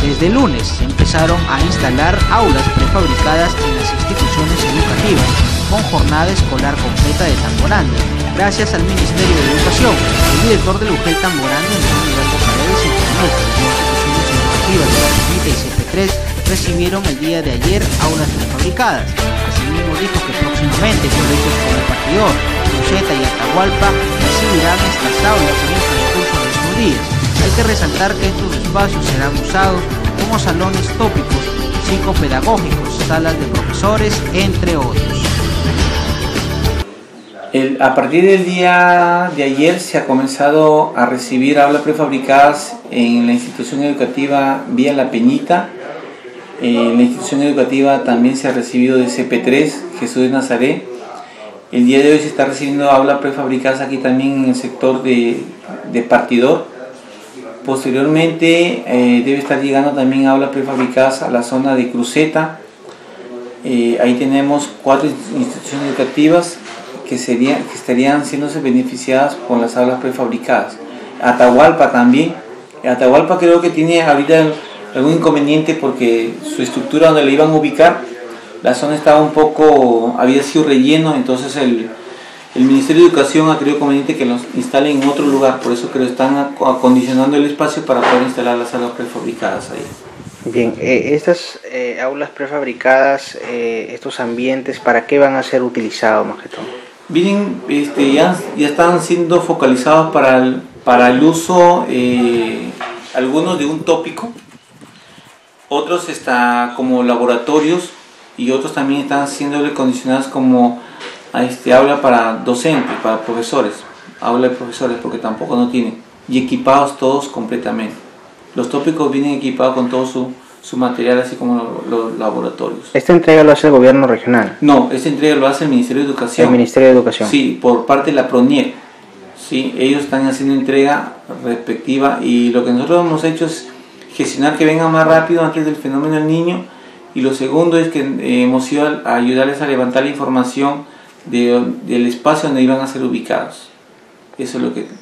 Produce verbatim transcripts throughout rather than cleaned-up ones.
Desde el lunes se empezaron a instalar aulas prefabricadas en las instituciones educativas con jornada escolar completa de Tamborandi. Gracias al Ministerio de Educación, el director del U G E L Tamborandi, Humberto Paredes, informó que las instituciones educativas de la Peñita y C P tres recibieron el día de ayer aulas prefabricadas. Asimismo dijo que próximamente colegios como El Partidor, Cruceta y Atahualpa recibirán estas aulas en el transcurso de estos días. Hay que resaltar que estos espacios serán usados como salones tópicos, psicopedagógicos, salas de profesores, entre otros. El, a partir del día de ayer se ha comenzado a recibir aulas prefabricadas en la institución educativa Vía La Peñita. En la institución educativa también se ha recibido de C P tres, Jesús de Nazaret. El día de hoy se está recibiendo aulas prefabricadas aquí también en el sector de, de Partidor. Posteriormente eh, debe estar llegando también aulas prefabricadas a la zona de Cruceta. Eh, ahí tenemos cuatro instituciones educativas que, serían, que estarían siéndose beneficiadas con las aulas prefabricadas. Atahualpa también. Atahualpa creo que tiene ahorita algún inconveniente porque su estructura donde le iban a ubicar, la zona estaba un poco, había sido relleno, entonces el, el Ministerio de Educación ha creído conveniente que los instalen en otro lugar, por eso creo que están acondicionando el espacio para poder instalar las aulas prefabricadas ahí. Bien, eh, estas eh, aulas prefabricadas, eh, estos ambientes, ¿para qué van a ser utilizados más que todo? Vienen, este, ya, ya están siendo focalizados para el, para el uso, eh, algunos de un tópico, otros está como laboratorios y otros también están siendo condicionados como a este aula para docentes, para profesores, aula de profesores porque tampoco no tienen, y equipados todos completamente. Los tópicos vienen equipados con todo su, su material, así como los, los laboratorios. ¿Esta entrega lo hace el gobierno regional? No, esta entrega lo hace el Ministerio de Educación. El Ministerio de Educación. Sí, por parte de la PRONIEC. Sí, ellos están haciendo entrega respectiva y lo que nosotros hemos hecho es gestionar que vengan más rápido antes del fenómeno del niño, y lo segundo es que eh, hemos ido a ayudarles a levantar la información de, del espacio donde iban a ser ubicados. Eso es lo que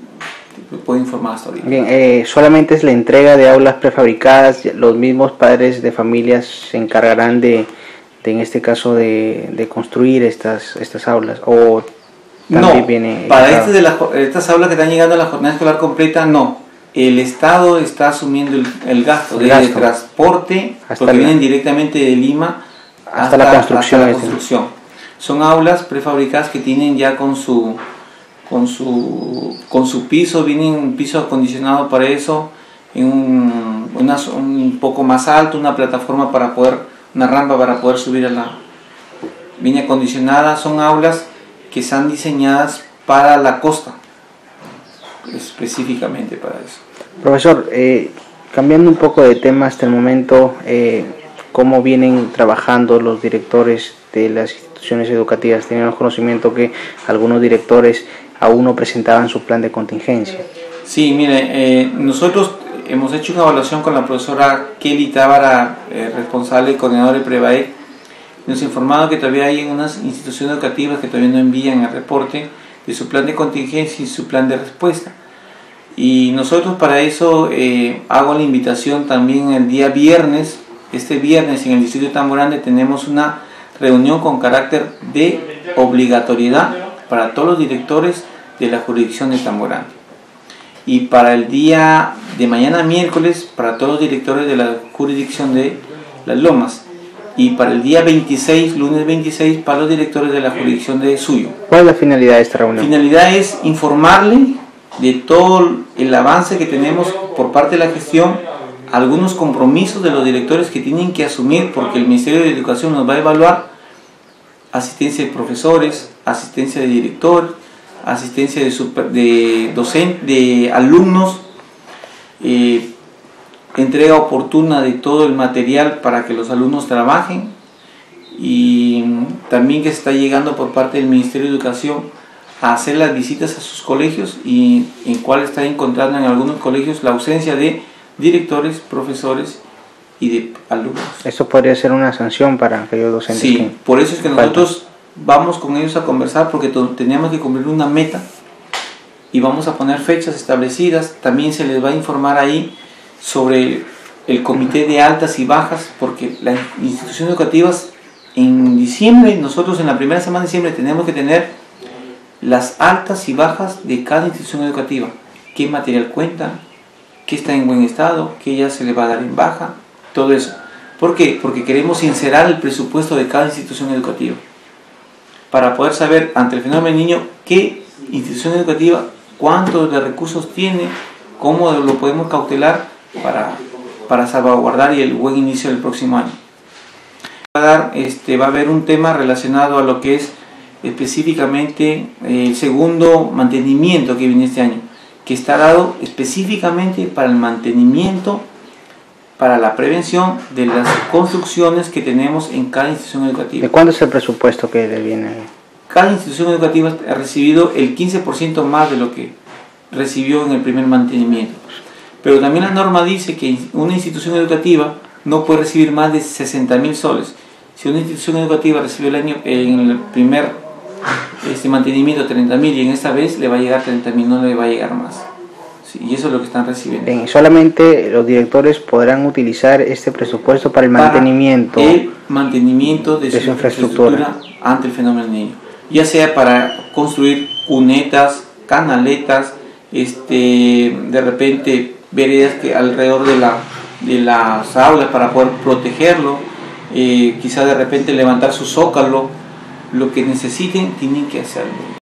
puedo informar hasta ahorita. Bien, eh, solamente es la entrega de aulas prefabricadas, los mismos padres de familias se encargarán de, de en este caso de, de construir estas, estas aulas, o también no, viene para este de la, estas aulas que están llegando a la jornada escolar completa, no. El Estado está asumiendo el, el gasto el de gasto. transporte, hasta porque la, vienen directamente de Lima hasta, hasta la construcción. Hasta la construcción. Son aulas prefabricadas que tienen ya con su, con su, con su piso, vienen un piso acondicionado para eso, en un, una, un poco más alto, una plataforma para poder, una rampa para poder subir a la... Viene acondicionada, son aulas que están diseñadas para la costa, específicamente para eso. Profesor, eh, cambiando un poco de tema hasta el momento, eh, ¿cómo vienen trabajando los directores de las instituciones educativas? Tenemos conocimiento que algunos directores aún no presentaban su plan de contingencia. Sí, mire, eh, nosotros hemos hecho una evaluación con la profesora Kelly Tábara, eh, responsable y coordinadora de Prevae. Nos ha informado que todavía hay unas instituciones educativas que todavía no envían el reporte de su plan de contingencia y su plan de respuesta. Y nosotros para eso eh, hago la invitación también el día viernes. Este viernes en el distrito de Tamborandi tenemos una reunión con carácter de obligatoriedad para todos los directores de la jurisdicción de Tamborandi. Y para el día de mañana miércoles para todos los directores de la jurisdicción de Las Lomas. Y para el día veintiséis, lunes veintiséis, para los directores de la jurisdicción de Suyo. ¿Cuál es la finalidad de esta reunión? La finalidad es informarle de todo el avance que tenemos por parte de la gestión, algunos compromisos de los directores que tienen que asumir, porque el Ministerio de Educación nos va a evaluar asistencia de profesores, asistencia de director, asistencia de, super, de docentes, de alumnos, eh, entrega oportuna de todo el material para que los alumnos trabajen, y también que se está llegando por parte del Ministerio de Educación a hacer las visitas a sus colegios, y en cual está encontrando en algunos colegios la ausencia de directores, profesores y de alumnos. Esto podría ser una sanción para aquellos docentes. Sí, que por eso es que nosotros vamos con ellos a conversar, porque teníamos que cumplir una meta y vamos a poner fechas establecidas. También se les va a informar ahí sobre el comité de altas y bajas, porque las instituciones educativas en diciembre, nosotros en la primera semana de diciembre tenemos que tener las altas y bajas de cada institución educativa, qué material cuenta, qué está en buen estado, qué ya se le va a dar en baja, todo eso. ¿Por qué? Porque queremos sincerar el presupuesto de cada institución educativa para poder saber ante el fenómeno del niño qué institución educativa, cuántos de recursos tiene, cómo lo podemos cautelar para, para salvaguardar y el buen inicio del próximo año. Va a, dar, este, va a haber un tema relacionado a lo que es específicamente el segundo mantenimiento que viene este año, que está dado específicamente para el mantenimiento, para la prevención de las construcciones que tenemos en cada institución educativa. ¿De cuánto es el presupuesto que le viene? Cada institución educativa ha recibido el quince por ciento más de lo que recibió en el primer mantenimiento. Pero también la norma dice que una institución educativa no puede recibir más de sesenta mil soles. Si una institución educativa recibió el año en el primer este mantenimiento treinta mil y en esta vez le va a llegar treinta mil, no le va a llegar más. Sí, y eso es lo que están recibiendo. Bien, solamente los directores podrán utilizar este presupuesto para el para mantenimiento, el mantenimiento de, de su, su infraestructura. infraestructura ante el fenómeno del niño, ya sea para construir cunetas, canaletas, este, de repente veredas que alrededor de, la, de las aulas para poder protegerlo, eh, quizá de repente levantar su zócalo, lo que necesiten tienen que hacerlo.